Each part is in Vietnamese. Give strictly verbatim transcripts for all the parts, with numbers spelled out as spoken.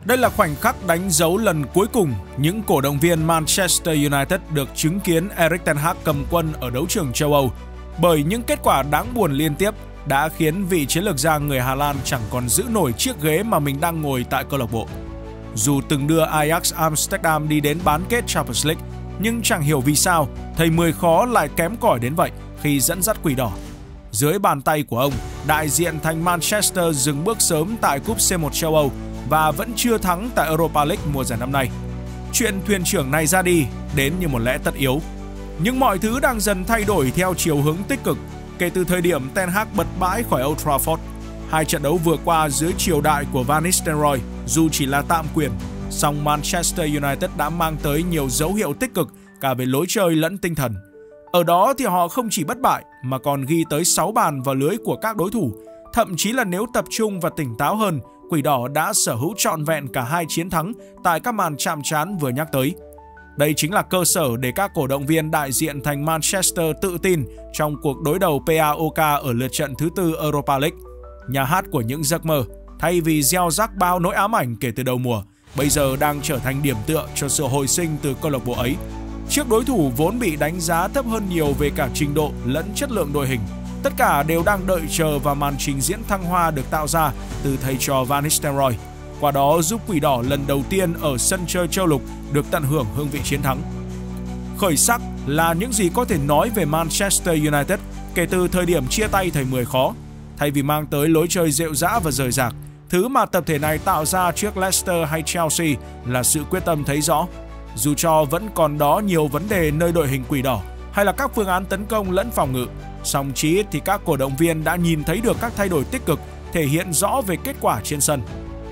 Đây là khoảnh khắc đánh dấu lần cuối cùng những cổ động viên Manchester United được chứng kiến Erik ten Hag cầm quân ở đấu trường châu Âu, bởi những kết quả đáng buồn liên tiếp đã khiến vị chiến lược gia người Hà Lan chẳng còn giữ nổi chiếc ghế mà mình đang ngồi tại câu lạc bộ. Dù từng đưa Ajax Amsterdam đi đến bán kết Champions League, nhưng chẳng hiểu vì sao thầy mười khó lại kém cỏi đến vậy khi dẫn dắt Quỷ Đỏ. Dưới bàn tay của ông, đại diện thành Manchester dừng bước sớm tại cúp C một châu Âu và vẫn chưa thắng tại Europa League mùa giải năm nay. Chuyện thuyền trưởng này ra đi đến như một lẽ tất yếu. Nhưng mọi thứ đang dần thay đổi theo chiều hướng tích cực kể từ thời điểm Ten Hag bật bãi khỏi Old Trafford. Hai trận đấu vừa qua dưới triều đại của Van Nistelrooy dù chỉ là tạm quyền, song Manchester United đã mang tới nhiều dấu hiệu tích cực cả về lối chơi lẫn tinh thần. Ở đó thì họ không chỉ bất bại mà còn ghi tới sáu bàn vào lưới của các đối thủ. Thậm chí là nếu tập trung và tỉnh táo hơn, Quỷ Đỏ đã sở hữu trọn vẹn cả hai chiến thắng tại các màn chạm trán vừa nhắc tới. Đây chính là cơ sở để các cổ động viên đại diện thành Manchester tự tin trong cuộc đối đầu pê a ô ca ở lượt trận thứ tư Europa League. Nhà hát của những giấc mơ, thay vì gieo rắc bao nỗi ám ảnh kể từ đầu mùa, bây giờ đang trở thành điểm tựa cho sự hồi sinh từ câu lạc bộ ấy. Trước đối thủ vốn bị đánh giá thấp hơn nhiều về cả trình độ lẫn chất lượng đội hình, tất cả đều đang đợi chờ vào màn trình diễn thăng hoa được tạo ra từ thầy trò Van Nistelrooy. Qua đó giúp Quỷ Đỏ lần đầu tiên ở sân chơi châu lục được tận hưởng hương vị chiến thắng. Khởi sắc là những gì có thể nói về Manchester United kể từ thời điểm chia tay thầy mười khó. Thay vì mang tới lối chơi rệu rã và rời rạc, thứ mà tập thể này tạo ra trước Leicester hay Chelsea là sự quyết tâm thấy rõ. Dù cho vẫn còn đó nhiều vấn đề nơi đội hình Quỷ Đỏ hay là các phương án tấn công lẫn phòng ngự, song chí ít thì các cổ động viên đã nhìn thấy được các thay đổi tích cực thể hiện rõ về kết quả trên sân.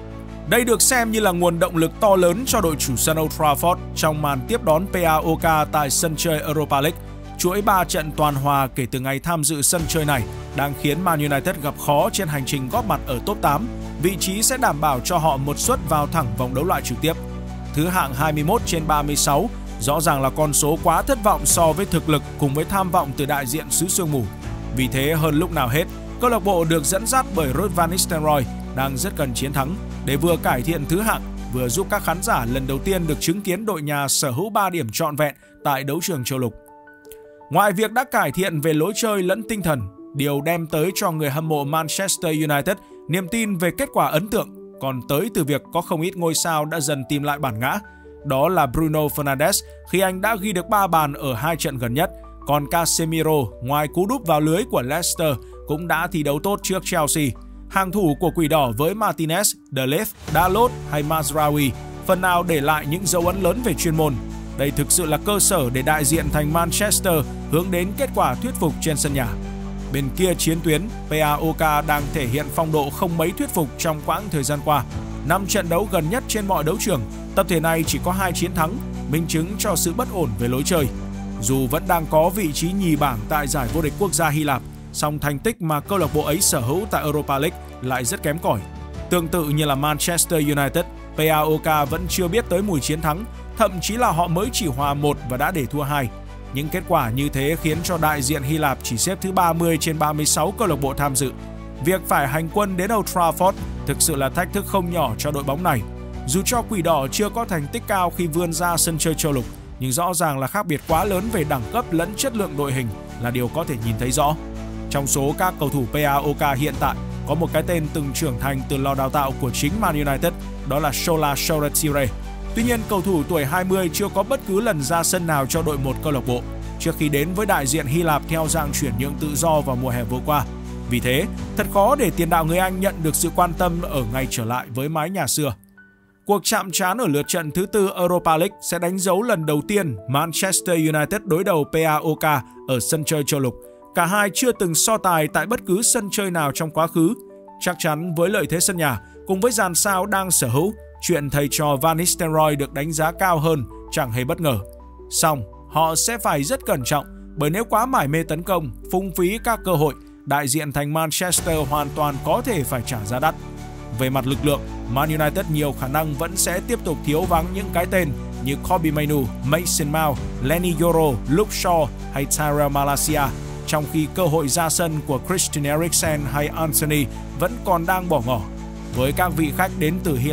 Đây được xem như là nguồn động lực to lớn cho đội chủ sân Old Trafford trong màn tiếp đón pê a ô ca tại sân chơi Europa League. Chuỗi ba trận toàn hòa kể từ ngày tham dự sân chơi này đang khiến Man United gặp khó trên hành trình góp mặt ở top tám. Vị trí sẽ đảm bảo cho họ một suất vào thẳng vòng đấu loại trực tiếp. Thứ hạng hai mươi mốt trên ba mươi sáu, rõ ràng là con số quá thất vọng so với thực lực cùng với tham vọng từ đại diện xứ sương mù. Vì thế hơn lúc nào hết, câu lạc bộ được dẫn dắt bởi Ruud van Nistelrooy đang rất cần chiến thắng để vừa cải thiện thứ hạng, vừa giúp các khán giả lần đầu tiên được chứng kiến đội nhà sở hữu ba điểm trọn vẹn tại đấu trường châu lục. Ngoài việc đã cải thiện về lối chơi lẫn tinh thần, điều đem tới cho người hâm mộ Manchester United niềm tin về kết quả ấn tượng còn tới từ việc có không ít ngôi sao đã dần tìm lại bản ngã. Đó là Bruno Fernandes khi anh đã ghi được ba bàn ở hai trận gần nhất, còn Casemiro ngoài cú đúp vào lưới của Leicester cũng đã thi đấu tốt trước Chelsea. Hàng thủ của Quỷ Đỏ với Martinez, De Ligt, Dalot hay Mazraoui phần nào để lại những dấu ấn lớn về chuyên môn. Đây thực sự là cơ sở để đại diện thành Manchester hướng đến kết quả thuyết phục trên sân nhà. Bên kia chiến tuyến, pê a ô ca đang thể hiện phong độ không mấy thuyết phục trong quãng thời gian qua. năm trận đấu gần nhất trên mọi đấu trường, tập thể này chỉ có hai chiến thắng, minh chứng cho sự bất ổn về lối chơi. Dù vẫn đang có vị trí nhì bảng tại giải vô địch quốc gia Hy Lạp, song thành tích mà câu lạc bộ ấy sở hữu tại Europa League lại rất kém cỏi. Tương tự như là Manchester United, pê a ô ca vẫn chưa biết tới mùi chiến thắng, thậm chí là họ mới chỉ hòa một và đã để thua hai. Những kết quả như thế khiến cho đại diện Hy Lạp chỉ xếp thứ ba mươi trên ba mươi sáu câu lạc bộ tham dự. Việc phải hành quân đến Old Trafford thực sự là thách thức không nhỏ cho đội bóng này. Dù cho Quỷ Đỏ chưa có thành tích cao khi vươn ra sân chơi châu lục, nhưng rõ ràng là khác biệt quá lớn về đẳng cấp lẫn chất lượng đội hình là điều có thể nhìn thấy rõ. Trong số các cầu thủ pê a ô ca hiện tại, có một cái tên từng trưởng thành từ lò đào tạo của chính Man United, đó là Shola Shoretire. Tuy nhiên, cầu thủ tuổi hai mươi chưa có bất cứ lần ra sân nào cho đội một câu lạc bộ trước khi đến với đại diện Hy Lạp theo dạng chuyển nhượng tự do vào mùa hè vừa qua. Vì thế, thật khó để tiền đạo người Anh nhận được sự quan tâm ở ngày trở lại với mái nhà xưa. Cuộc chạm trán ở lượt trận thứ tư Europa League sẽ đánh dấu lần đầu tiên Manchester United đối đầu pê a ô ca ở sân chơi châu lục. Cả hai chưa từng so tài tại bất cứ sân chơi nào trong quá khứ. Chắc chắn với lợi thế sân nhà cùng với dàn sao đang sở hữu, chuyện thầy trò Van Nistelrooy được đánh giá cao hơn chẳng hề bất ngờ. Song, họ sẽ phải rất cẩn trọng, bởi nếu quá mải mê tấn công, phung phí các cơ hội, đại diện thành Manchester hoàn toàn có thể phải trả giá đắt. Về mặt lực lượng, Man United nhiều khả năng vẫn sẽ tiếp tục thiếu vắng những cái tên như Kobbie Mainoo, Mason Mount, Lenny Yoro, Luke Shaw hay Tyrell Malacia, trong khi cơ hội ra sân của Christian Eriksen hay Anthony vẫn còn đang bỏ ngỏ. Với các vị khách đến từ Hy Lạp,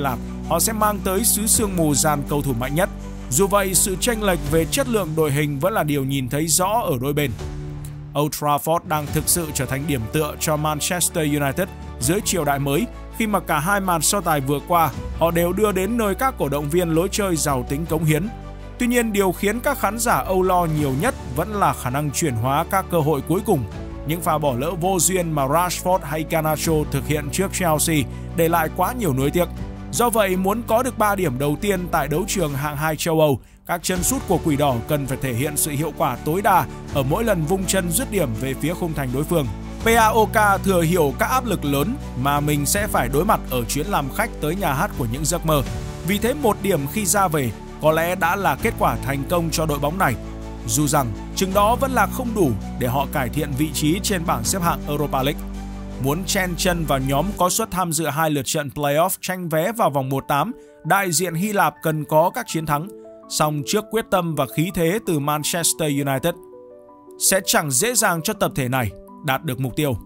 họ sẽ mang tới xứ sương mù dàn cầu thủ mạnh nhất. Dù vậy, sự chênh lệch về chất lượng đội hình vẫn là điều nhìn thấy rõ ở đôi bên. Old Trafford đang thực sự trở thành điểm tựa cho Manchester United dưới triều đại mới, khi mà cả hai màn so tài vừa qua họ đều đưa đến nơi các cổ động viên lối chơi giàu tính cống hiến. Tuy nhiên, điều khiến các khán giả âu lo nhiều nhất vẫn là khả năng chuyển hóa các cơ hội cuối cùng. Những pha bỏ lỡ vô duyên mà Rashford hay Garnacho thực hiện trước Chelsea để lại quá nhiều nuối tiếc. Do vậy, muốn có được ba điểm đầu tiên tại đấu trường hạng hai châu Âu, các chân sút của Quỷ Đỏ cần phải thể hiện sự hiệu quả tối đa ở mỗi lần vung chân dứt điểm về phía khung thành đối phương. pê a ô ca thừa hiểu các áp lực lớn mà mình sẽ phải đối mặt ở chuyến làm khách tới nhà hát của những giấc mơ. Vì thế, một điểm khi ra về có lẽ đã là kết quả thành công cho đội bóng này. Dù rằng chừng đó vẫn là không đủ để họ cải thiện vị trí trên bảng xếp hạng Europa League. Muốn chen chân vào nhóm có suất tham dự hai lượt trận playoff tranh vé vào vòng một tám, đại diện Hy Lạp cần có các chiến thắng. Song trước quyết tâm và khí thế từ Manchester United, sẽ chẳng dễ dàng cho tập thể này đạt được mục tiêu.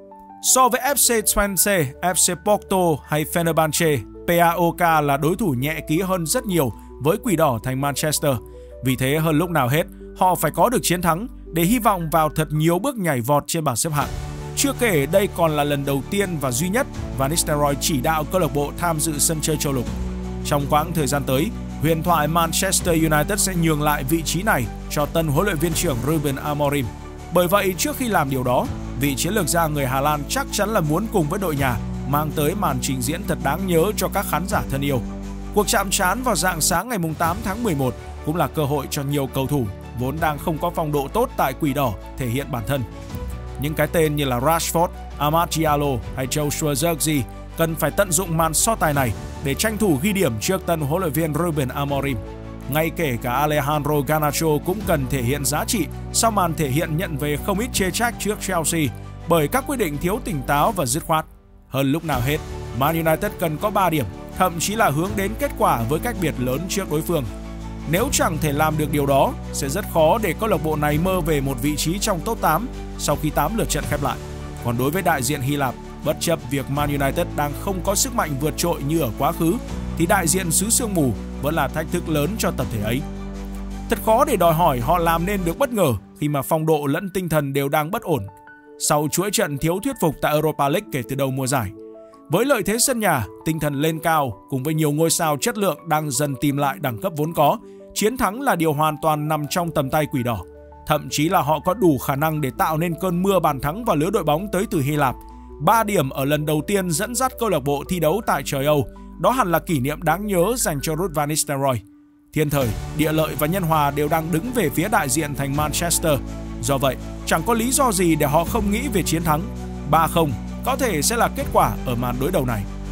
So với ép xê Twente, ép xê Porto hay Fenerbahce, pê a ô ca là đối thủ nhẹ ký hơn rất nhiều với Quỷ Đỏ thành Manchester. Vì thế, hơn lúc nào hết, họ phải có được chiến thắng để hy vọng vào thật nhiều bước nhảy vọt trên bảng xếp hạng. Chưa kể đây còn là lần đầu tiên và duy nhất Van Nistelrooy chỉ đạo câu lạc bộ tham dự sân chơi châu lục. Trong quãng thời gian tới, huyền thoại Manchester United sẽ nhường lại vị trí này cho tân huấn luyện viên trưởng Ruben Amorim. Bởi vậy, trước khi làm điều đó, vị chiến lược gia người Hà Lan chắc chắn là muốn cùng với đội nhà mang tới màn trình diễn thật đáng nhớ cho các khán giả thân yêu. Cuộc chạm trán vào rạng sáng ngày tám tháng mười một cũng là cơ hội cho nhiều cầu thủ vốn đang không có phong độ tốt tại Quỷ Đỏ thể hiện bản thân. Những cái tên như là Rashford, Amad Diallo hay Joshua Zirkzee cần phải tận dụng màn so tài này để tranh thủ ghi điểm trước tân huấn luyện viên Ruben Amorim. Ngay kể cả Alejandro Garnacho cũng cần thể hiện giá trị sau màn thể hiện nhận về không ít chê trách trước Chelsea bởi các quyết định thiếu tỉnh táo và dứt khoát. Hơn lúc nào hết, Man United cần có ba điểm, thậm chí là hướng đến kết quả với cách biệt lớn trước đối phương. Nếu chẳng thể làm được điều đó, sẽ rất khó để câu lạc bộ này mơ về một vị trí trong top tám sau khi tám lượt trận khép lại. Còn đối với đại diện Hy Lạp, bất chấp việc Man United đang không có sức mạnh vượt trội như ở quá khứ, thì đại diện xứ sương mù vẫn là thách thức lớn cho tập thể ấy. Thật khó để đòi hỏi họ làm nên được bất ngờ khi mà phong độ lẫn tinh thần đều đang bất ổn sau chuỗi trận thiếu thuyết phục tại Europa League kể từ đầu mùa giải. Với lợi thế sân nhà, tinh thần lên cao cùng với nhiều ngôi sao chất lượng đang dần tìm lại đẳng cấp vốn có, chiến thắng là điều hoàn toàn nằm trong tầm tay Quỷ Đỏ. Thậm chí là họ có đủ khả năng để tạo nên cơn mưa bàn thắng vào lứa đội bóng tới từ Hy Lạp. ba điểm ở lần đầu tiên dẫn dắt câu lạc bộ thi đấu tại trời Âu, đó hẳn là kỷ niệm đáng nhớ dành cho Ruud van Nistelrooy. Thiên thời, địa lợi và nhân hòa đều đang đứng về phía đại diện thành Manchester. Do vậy, chẳng có lý do gì để họ không nghĩ về chiến thắng. ba không có thể sẽ là kết quả ở màn đối đầu này.